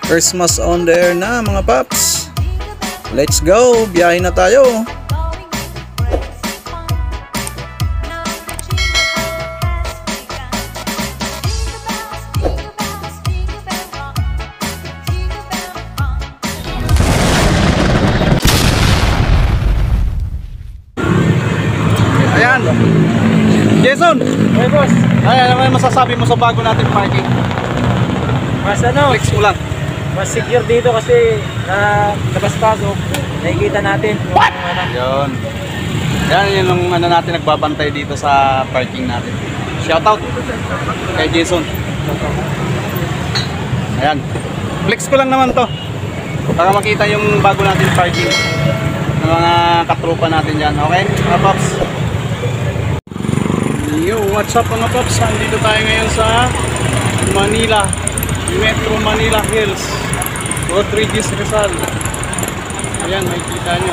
Christmas on the air na mga paps. Let's go, biyahe na tayo. Ayan, Jason, Hey boss, ay, ano may masasabi mo sa bago natin parking? mas ano, Flex mo lang. mas secure dito kasi labas-pasok, nakikita natin. What? Yun. Yan yung ano natin nagbabantay dito sa parking natin. Shoutout kay Jason. Ayan. Flex ko lang naman to. Para makita yung bago natin parking ng mga katrupa natin dyan. Okay? Mga Pops. Yo, what's up mga Pops? Andito tayo ngayon sa Manila. Metro Manila Hills. Rodriguez Rizal. Ayan, makikita nyo.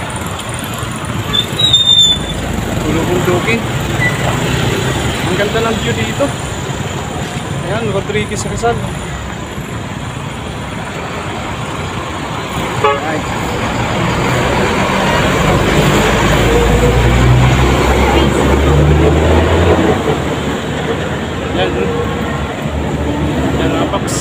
Bulubundukin. Ang ganda ng view dito. Ayan, Rodriguez Rizal. Ay. Ayan. Ayan mga Pops.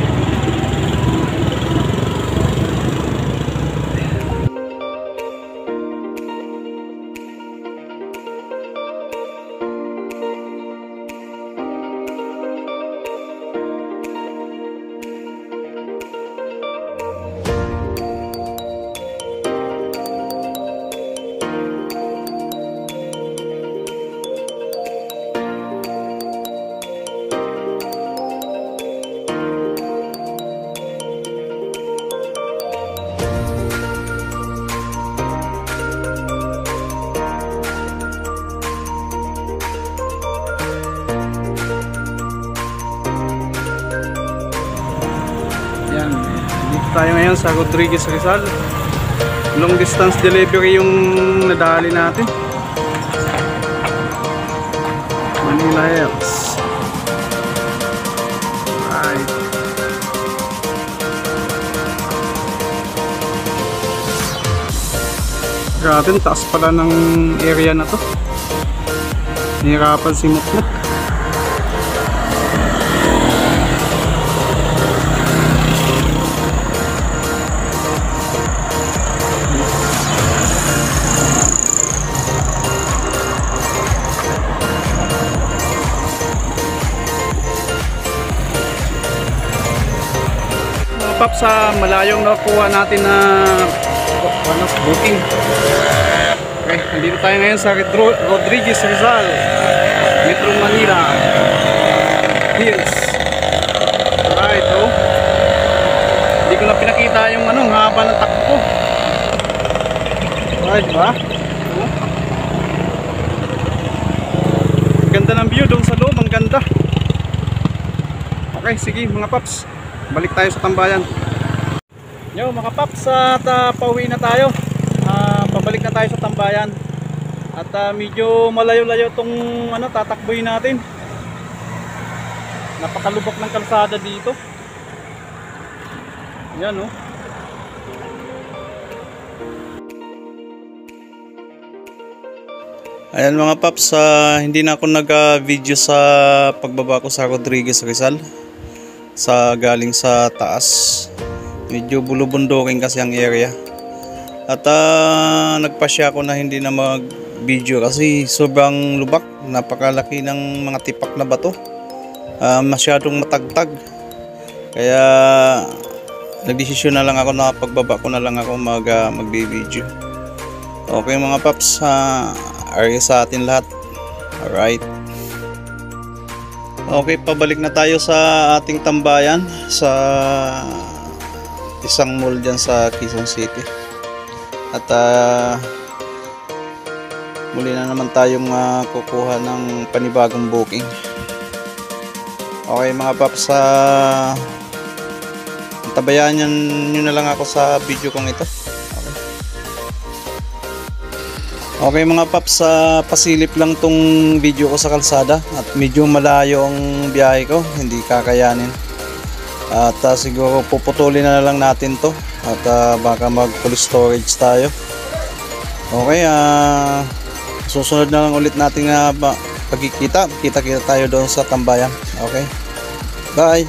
Yan, dito tayo ngayon sa Rodriguez Rizal. Long distance delivery yung nadali natin. Manila Hills. Right. Grabe, taas pala ng area na to. Nahirapan si Mukmuk. Pop, sa malayong nakuha natin na booking. Okay, nandito tayo ngayon sa Rodriguez Rizal, Metro Manila Hills. Alright, oh. Hindi ko na pinakita yung ano, haba ng takbo. Alright, diba? Oh. Ganda ng view doon sa loob, ang ganda. Okay, sige mga Pops, balik tayo sa tambayan. Yo mga Pops, at pauwi na tayo. Pabalik na tayo sa tambayan. At medyo malayo-layo tong ano, tatakboy natin. Napakalubak ng kalsada dito. Yan oh. Ayan mga Pops, hindi na ako nag-video sa pagbaba ko sa Rodriguez Rizal. Sa galing sa taas, medyo bulubundukin kasi ang area. At nagpasya ako na hindi na mag video kasi sobrang lubak, napakalaki ng mga tipak na bato, masyadong matagtag, kaya nagdesisyon na lang ako na pagbaba ko na lang ako magbi-video. Okay mga Pops, area sa atin lahat. Alright. Okay, pabalik na tayo sa ating tambayan sa isang mall dyan sa Quezon City. At muli na naman tayong kukuha ng panibagong booking. Okay mga Pops, tabayan nyo na lang ako sa video kong ito. Okay mga Pops, pasilip lang tong video ko sa kalsada at medyo malayo ang biyahe ko, hindi kakayanin. At siguro puputulin na lang natin to. At baka mag full storage tayo. Okay, susunod na lang ulit natin na pagkikita. Kita-kita tayo doon sa tambayan. Okay, bye.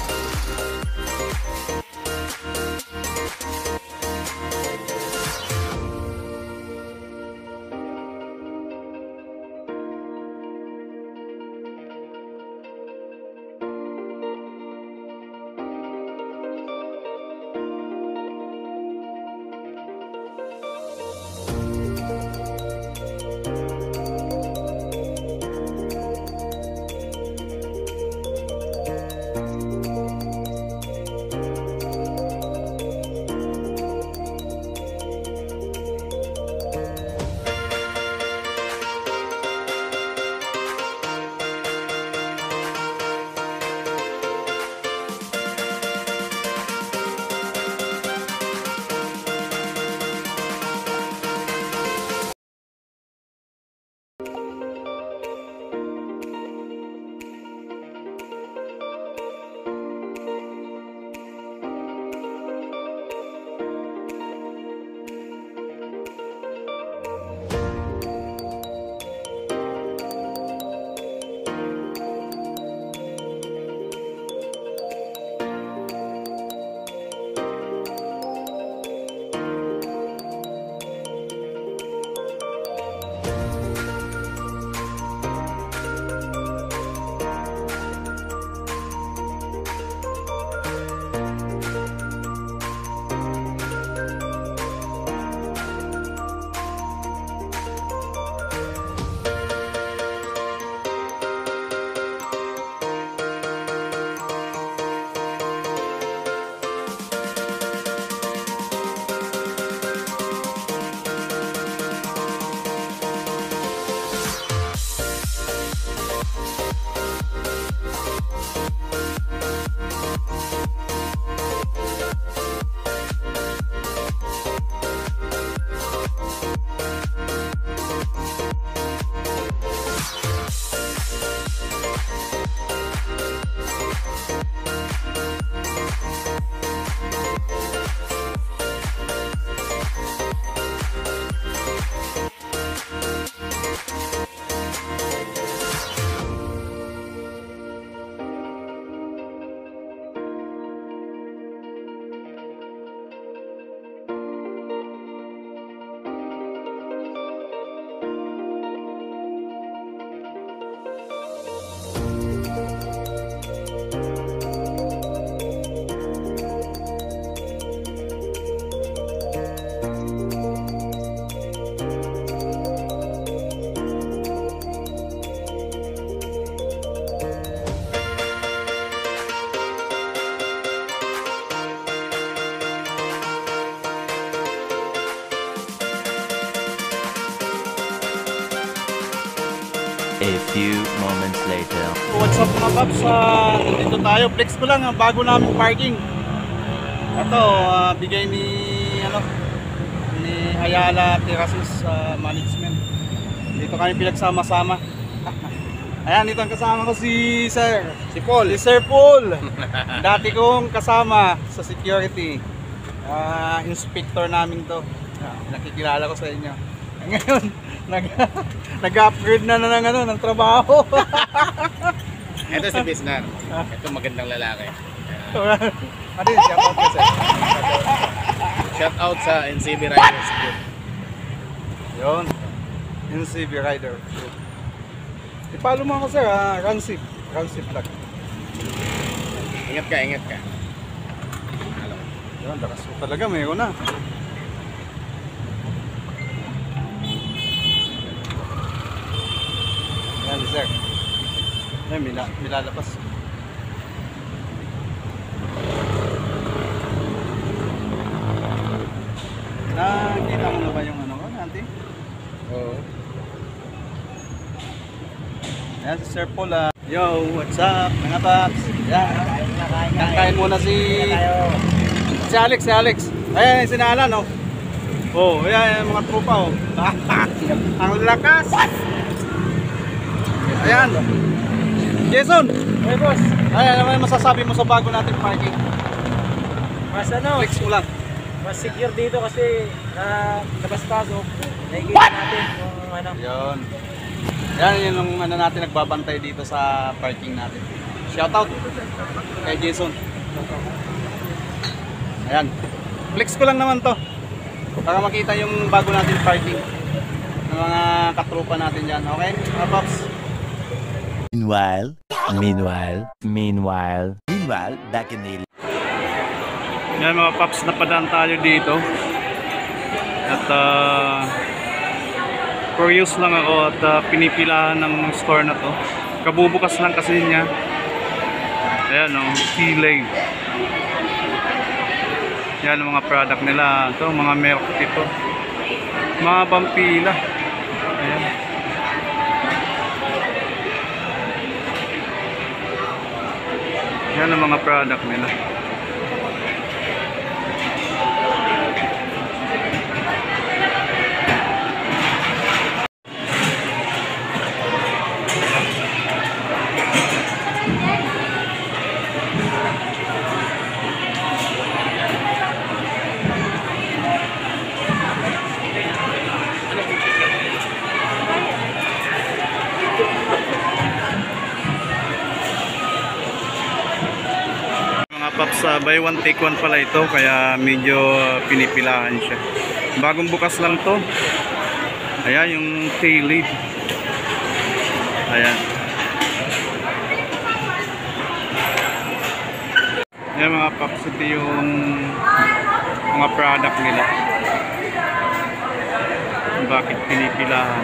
A few moments later. What's up mga paps? Dito tayo. Flex ko lang bago namin parking. Ito, bigay ni Ayala Terraces Management. Dito kami pinagsama-sama. Ayan, dito ang kasama ko si Sir. Si Paul. Si Sir Paul. Dati kong kasama sa security. Inspector namin to. Nakikilala ko sa inyo. Ngayon, nag-upgrade na ng trabaho. Ito si Bisnar. Ito magandang lalaki. Ano yun? Shout out ka, Sir. Shout out sa NCB Riders Group. Yun. NCB Rider. I-follow mo ako, Sir. Ransip Vlog. Ingat ka. Yun, lakas mo talaga. Mayroon na. Yan, Sir. Yan, milalabas. Nakita mo na ba yung ano ko, Nanti? Oo. Yan, si Sir Paul. Yo, what's up, mga paps? Yan. Kakain muna si Alex. Ayan, si Nalan, oh. Oh, ayan, mga tropa, oh. Ang lakas. Ayan. Jason. Hey, boss. Ay, ano yung masasabi mo sa bago natin parking? Mas ano, Flex mo lang. mas secure dito kasi na labas-pasok. Nakikita natin kung ano. Yun. Yan yung ano natin nagbabantay dito sa parking natin. Shoutout kay Jason. Ayan. Flex ko lang naman to. Para makita yung bago natin parking ng mga katropa natin dyan. Okay? Mga Pops? Meanwhile, back in the Yan mga Pops, napadaan tayo dito. At curious lang ako at pinipilahan ng store na to. Kabubukas lang kasi niya. Ayan o, T-Lane. Yan ang mga product nila. Ito, mga milk ito. Mga pampila. Ayan. Yan ang mga product nila. Mga Paps, buy one take one pala ito, kaya medyo pinipilahan siya. Bagong bukas lang to. Ayan yung tail lead. Ayan. Ayan mga Paps, ito yung mga product nila. Bakit pinipilahan?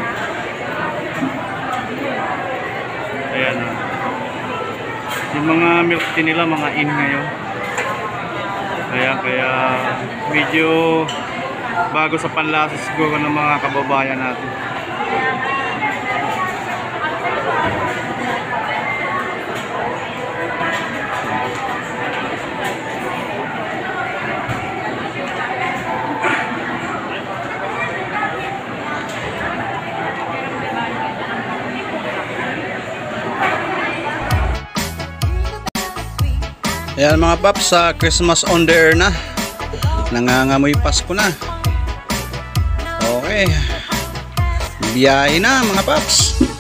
Ayan. Yung mga milk tea nila, mga in ngayon. Kaya medyo bago sa panlasa siguro ng mga kababayan natin. Ayan mga Paps, sa Christmas on the air na. Nangangamoy Pasko na. Okay. Biyahe na mga Paps.